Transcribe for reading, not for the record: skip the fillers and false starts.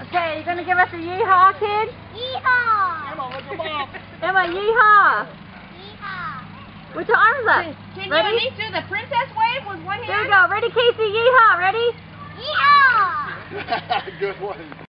Okay, you gonna give us a yee-haw, kid? Yee-haw! Come on, look at Mom. Emma, yee-haw! Yee-haw! With your arms up. Can you Ready? at least do the princess wave with one hand? There you go. Ready, Casey? Yee-haw. Ready? Yee-haw! Good one.